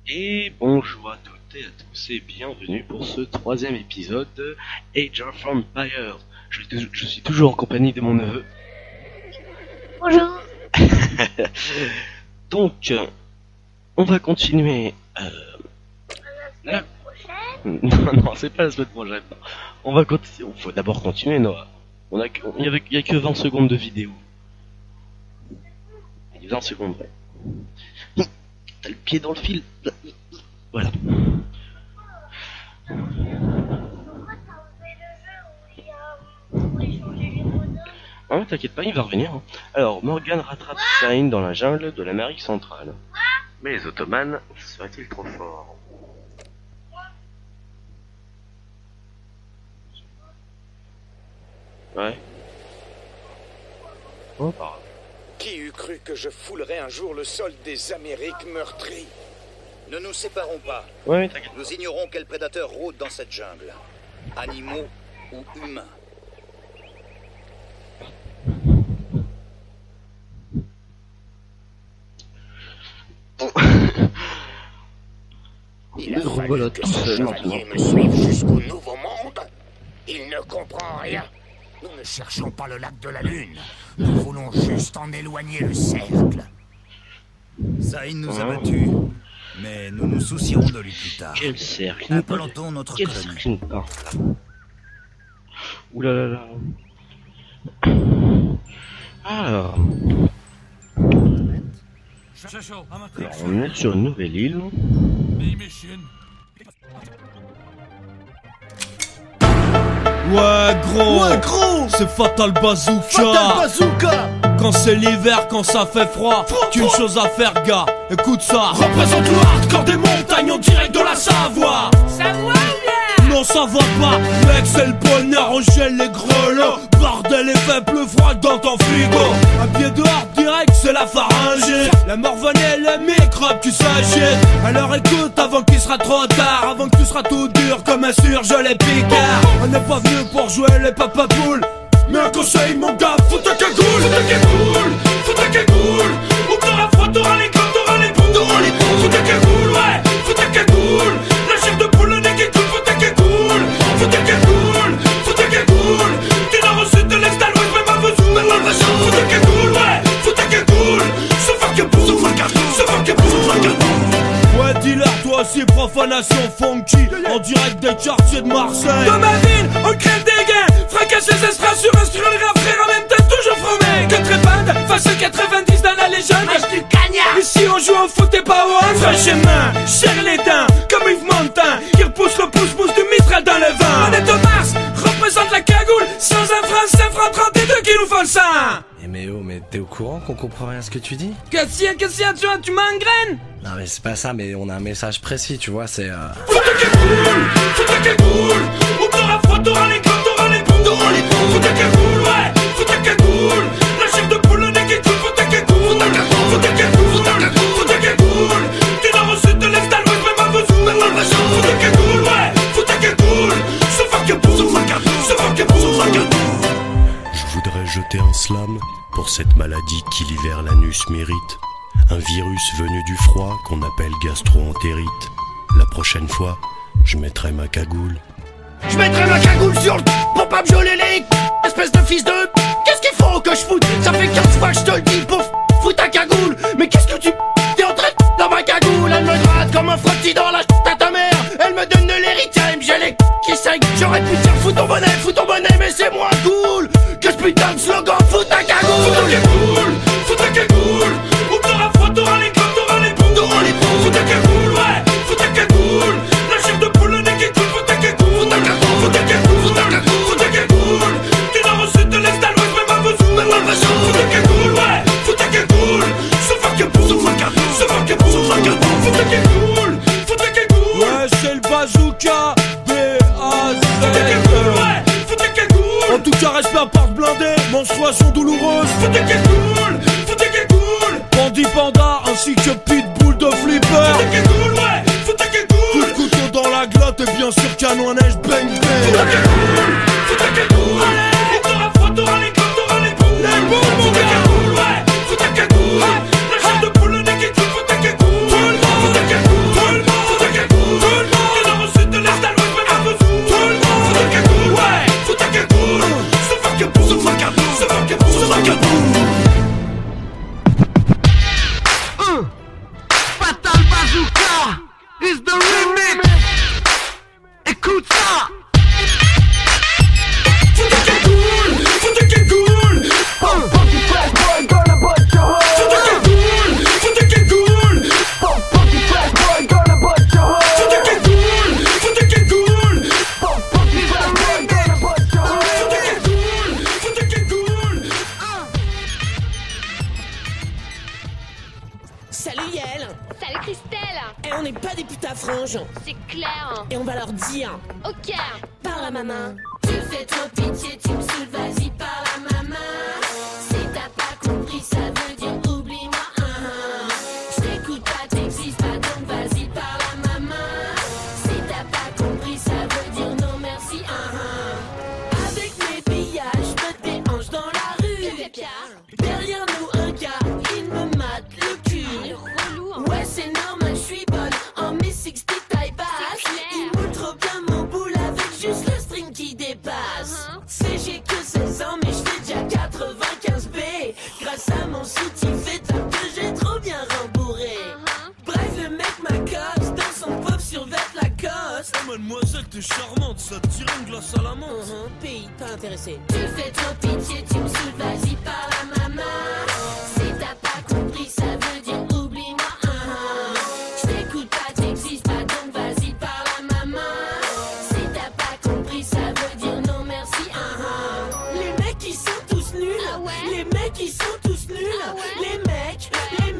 Et bonjour à toutes et à tous et bienvenue pour ce troisième épisode de Age of Empires. Je suis toujours en compagnie de mon neveu. Bonjour. Donc, on va continuer. La semaine prochaine. Non, c'est pas la semaine prochaine. Non. On va continuer. Il faut d'abord continuer, Noah. Il y a que 20 secondes de vidéo. 20 secondes, ouais. T'as le pied dans le fil. Voilà. Pourquoi t'as enlevé le jeu où il y a changer les bonhommes? Ah, t'inquiète pas, il va revenir. Hein. Alors, Morgan rattrape Sain dans la jungle de l'Amérique centrale. Mais les Ottomans seraient-ils trop forts? Ouais. Oh, pas grave. Qui eût cru que je foulerais un jour le sol des Amériques meurtries? Ne nous séparons pas. Ouais, t'inquiète. Nous ignorons quels prédateurs rôdent dans cette jungle. Animaux ou humains. Il a Le fallu voilà que tout ce seul chevalier maintenant. me suive jusqu'au Nouveau Monde. Il ne comprend rien. Nous ne cherchons pas le lac de la Lune. Nous voulons juste en éloigner le cercle. Saïn nous a battus, mais nous nous soucierons de lui plus tard. Quel cercle. Implantons notre Quel colonie. cercle nous parle là. Ouh là là là. Alors, on est sur une nouvelle île. Ouais gros, c'est Fatal Bazooka. Quand c'est l'hiver, quand ça fait froid, qu'une chose à faire gars, écoute ça. Représente le hardcore des montagnes en direct de la Savoie. Savoie ou bien? Non ça va pas, mec c'est le bonheur, on gèle les grelots. Bordel et fait plus froid que dans ton frigo. Un pied dehors direct c'est la pharyngite. La morvonnée et les microbes tu s'agites. Alors écoute avant qu'il sera trop tard, avant que tu seras tout dur comme un surgelé picard. On n'est pas venu pour jouer les papapoules, mais un conseil mon gars, faut ta cagoule. Faut ta cagoule. Ou t'auras froid, t'auras les côtes, t'auras les boules. Faut ta cagoule, ouais, faut ta cagoule. La chair de poule, le nez qui coule, faut ta cagoule. Faut ta cagoule, faut ta cagoule. Du nord au sud, de l'est à l'ouest, même à Vesoul. Faut ta cagoule, ouais, faut ta cagoule. Sauf un ouais, dealer, toi aussi, profanation funky. En direct des quartiers de Marseille. Dans ma ville, on crève des gains. Fracasse les estrades sur instruire les rap, frère, en même temps toujours fromé. Que trépande, face au 90 dans la légende. Lâche du cagnard. Ici on joue au foot et pas au hand. Franchement, serre les dents, comme Yves Montand. Qui repousse le pouce-pouce du Mistral dans le vent. On est au Mars, représente la cagoule. Sans un franc 32 qui nous font le sang. Mais t'es au courant qu'on comprend rien à ce que tu dis? Qu'est-ce qu'il y a, tu m'engraines? Non mais c'est pas ça, mais on a un message précis, tu vois, c'est Faut ta cagoule. Ou t'auras froid, t'auras les côtes, t'auras les boules. Faut ta cagoule, ouais, faut ta cagoule. La chair de poule, le nez qui coule, faut ta cagoule. Faut ta cagoule. Du nord au sud, de l'est à l'ouest, même à Vesoul. Faut ta cagoule, ouais, faut ta cagoule. Sauf un Je voudrais jeter un slam pour cette maladie qui l'hiver l'anus mérite. Un virus venu du froid qu'on appelle gastro-entérite. La prochaine fois, je mettrai ma cagoule. Je mettrai ma cagoule sur le pour pas me geler les espèce de fils de. Qu'est-ce qu'il faut que je foute? Ça fait 15 fois que je te le dis pour fous ta cagoule. Mais qu'est-ce que tu t'es en train de dans ma cagoule? Elle me gratte comme un frottis dans la à ta mère. Elle me donne de l'héritage, j'ai les qui saignent. J'aurais pu dire fous ton bonnet, mais c'est moins cool que ce putain de slogan. Fous ta cagoule. Faut ta cagoule. Ou t'auras froid, t'auras les côtes, t'auras les boules. Faut ta cagoule, ouais, faut ta cagoule. La chair de poule, le nez qui coule, faut ta cagoule. Faut ta cagoule. Du nord au sud, de l'est à l'ouest, même à Vesoul. Faut ta cagoule, ouais, faut ta cagoule. Sauf un cagoule. Faut ta cagoule. Ouais, c'est le bazooka. Faut ta cagoule. En tout cas, respect à porte blindée, menstruation douloureuse. Faut ta cagoule. Bandit panda ainsi que pitbull de flipper. Faut ta cagoule, ouais, faut ta cagoule. Coup de couteau dans la glotte et bien sûr canon à neige bang bang. Faut ta cagoule. Allez, t'auras froid, t'auras les côtes, t'auras les boules. Faut ta cagoule, ouais, faut ta cagoule. La chair de poule, le nez qui coule, faut ta cagoule. Faut ta cagoule. is the remix. Écoute ça. Salut Yael. Salut Christelle. Et on n'est pas des putains franges. C'est clair. Et on va leur dire. Ok. Par la maman. Tu fais trop pitié, tu me saoules, vas-y par la maman. Si t'as pas compris, ça veut dire oublie-moi. Je t'écoute pas, t'existes pas, donc vas-y par la maman. Si t'as pas compris, ça veut dire non merci. Avec mes pillages, je me déhanche dans la rue. Derrière nous un gars, il me mate le cul. Ouais c'est normal, je suis bonne en mes 60 taille basse. Il moule trop bien mon boule avec juste le string qui dépasse. C'est j'ai que 16 ans mais je fais déjà 95 B. Grâce à mon soutien fait top que j'ai trop bien rembourré. Bref le mec m'accoste dans son pauvre survêt Lacoste. Oh mademoiselle t'es charmante, ça te tire une glace à la menthe. Pays pas intéressé. Tu fais trop pitié, tu me saoules, vas-y par la maman. Si t'as pas compris ça veut dire oublie-moi. Je t'écoute pas, t'existes pas, donc vas-y par la maman. Si t'as pas compris ça veut dire non merci. Les mecs ils sont tous nuls. Les mecs ils sont tous nuls. Les mecs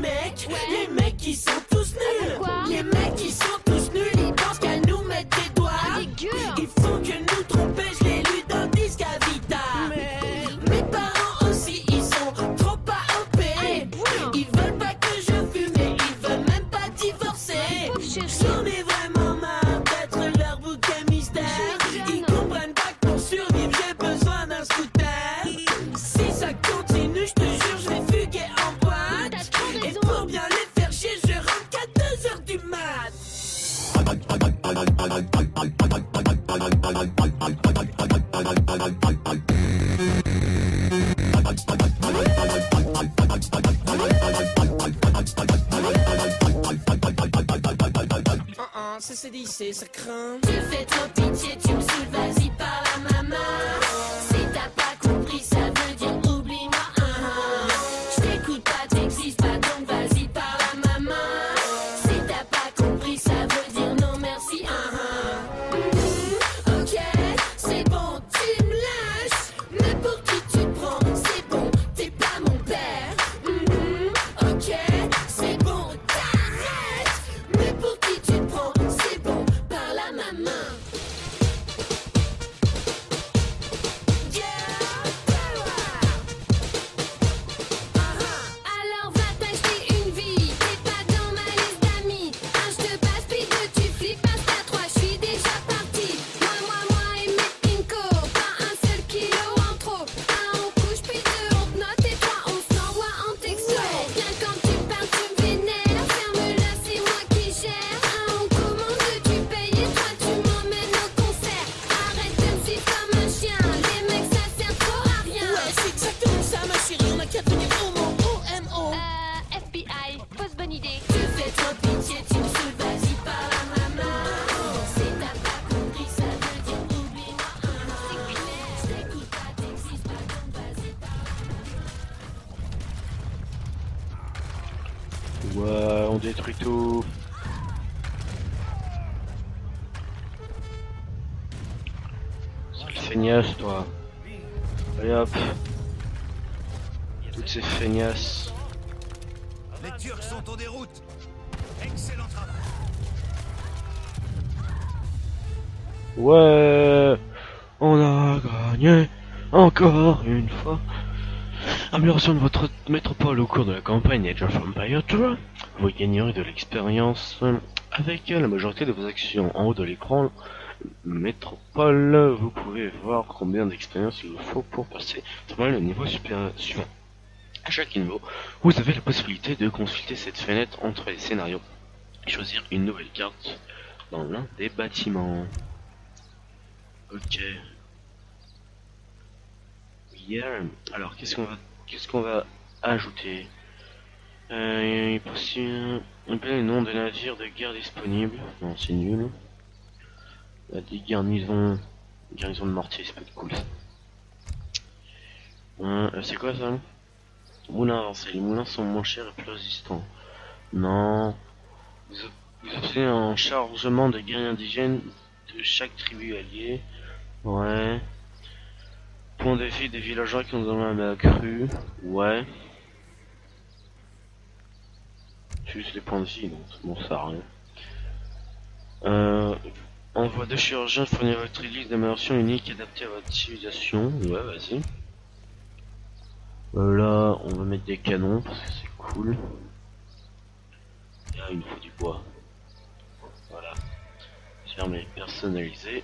qui sont tous nuls. Les mecs qui sont tous nuls, ils pensent qu'à nous mettre des doigts. Ils font que nous tromper, je l'ai lu dans le disque à Vita. Mes parents aussi, ils sont trop pas OP. Ils veulent pas que je fume et ils veulent même pas divorcer. J'en ai vraiment marre d'être leur bouquet mystère. Ils comprennent pas que pour survivre j'ai besoin d'un scooter. Si ça continue, je te jure, je vais fuguer en boîte. Et pour bien les faire chier, je rentre qu'à 2h du mat. C'est dit, ça craint. Tu fais trop pitié, tu me saoules, vas-y par la maman. Si t'as pas compris, ça veut dire oublie-moi. Je t'écoute pas, t'existes pas, donc vas-y par la maman. Si t'as pas compris, ça veut dire non merci. Ok, c'est bon, tu me lâches. Mais pour qui tu te prends, c'est bon, t'es pas mon père. Ok, c'est bon, t'arrêtes. Mais pour qui tu te prends, c'est bon, par la maman. Alors va t'acheter une vie, t'es pas dans ma liste d'amis. Je te passe puis que tu flippes, passe à 3, je suis déjà parti. Moi et mes pinko, pas un seul kilo en trop. Un on couche puis deux on te note et trois on s'envoie en texto. Bien quand tu parles tu me vénères, ferme-la c'est moi qui gère. Un on commande, tu payes et toi tu m'emmènes au concert. Arrête de me suivre comme un chien, les mecs ça sert trop à rien. Ouais, c'est exactement ça, ma chérie. On a qu'à tenir homo, OMO. FBI, pose bonne idée. Tu fais trop pitié, tu me saoules, vas-y par la maman. Si t'as pas compris, ça veut dire oublie-moi. Je t'écoute pas, t'existes pas, donc vas-y par Ouais, on détruit tout. Sale feignasse, toi. Allez hop. Toutes ces feignasses. Les Turcs sont en déroute. Excellent travail. Ouais, on a gagné encore une fois. Amélioration de votre métropole au cours de la campagne Age of Empires 2. Vous gagnerez de l'expérience avec la majorité de vos actions. En haut de l'écran métropole, vous pouvez voir combien d'expérience il vous faut pour passer le niveau suivant. À chaque niveau, vous avez la possibilité de consulter cette fenêtre entre les scénarios et choisir une nouvelle carte dans l'un des bâtiments. Ok. Yeah. Alors qu'est-ce qu'on va ajouter? Il possible les noms des navires de guerre disponibles. Non, c'est nul. Il y a des garnisons de mortier, c'est pas cool ça. C'est quoi ça? Moulins avancés. Les moulins sont moins chers et plus résistants. Non. Vous obtenez un chargement de guerriers indigènes de chaque tribu alliée. Ouais. Point de vie des villageois qui ont dans la crue. Ouais. Juste les points de vie, donc bon, ça sert à rien. Envoi de chirurgiens fournir votre liste d'amélioration unique adaptée à votre civilisation. Ouais, vas-y. Là, on va mettre des canons parce que c'est cool. Et là, il nous faut du bois. Voilà. Fermé, personnalisé.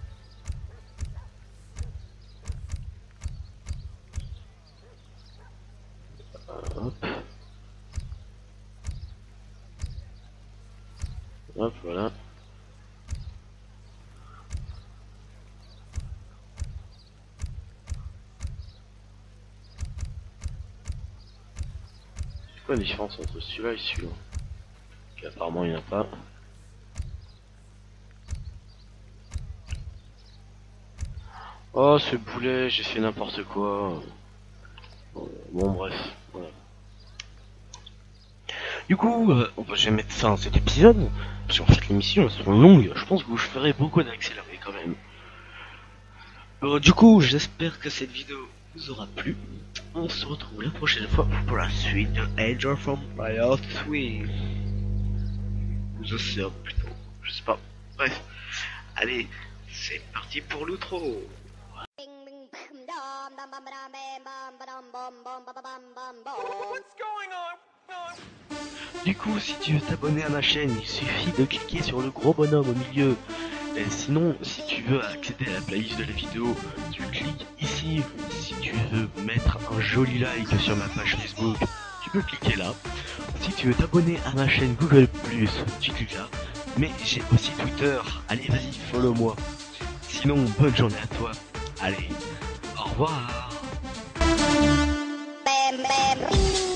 Hop. Hop, voilà. C'est quoi la différence entre celui-là et celui-là? Apparemment il n'y en a pas. Oh ce boulet, j'ai fait n'importe quoi. Bon bref, voilà. Du coup, je vais mettre fin à cet épisode, parce qu'en fait l'émission elles sont longues, je pense que je ferai beaucoup d'accélérer quand même. Du coup, j'espère que cette vidéo vous aura plu. On se retrouve la prochaine fois pour la suite de Age of Empires 3. Ou The Third plutôt, je sais pas. Bref, allez, c'est parti pour l'outro. Du coup, si tu veux t'abonner à ma chaîne, il suffit de cliquer sur le gros bonhomme au milieu. Et sinon, si tu veux accéder à la playlist de la vidéo, tu cliques ici. Si tu veux mettre un joli like sur ma page Facebook, tu peux cliquer là. Si tu veux t'abonner à ma chaîne Google+, tu cliques là. Mais j'ai aussi Twitter. Allez, vas-y, follow moi. Sinon, bonne journée à toi. Allez, au revoir.